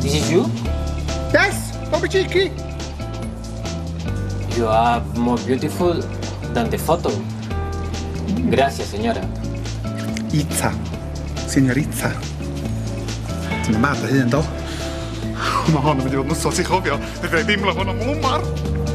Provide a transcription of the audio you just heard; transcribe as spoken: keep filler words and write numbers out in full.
This is you? Yes, Bobby Cheeky. You are more beautiful than the photo. Gracias, señora. Itza, Signorizza. Sind wir Mädchen hier und da? Man hat mir die Nuss, was ich habe, ja. Wir werden immer noch Mummar.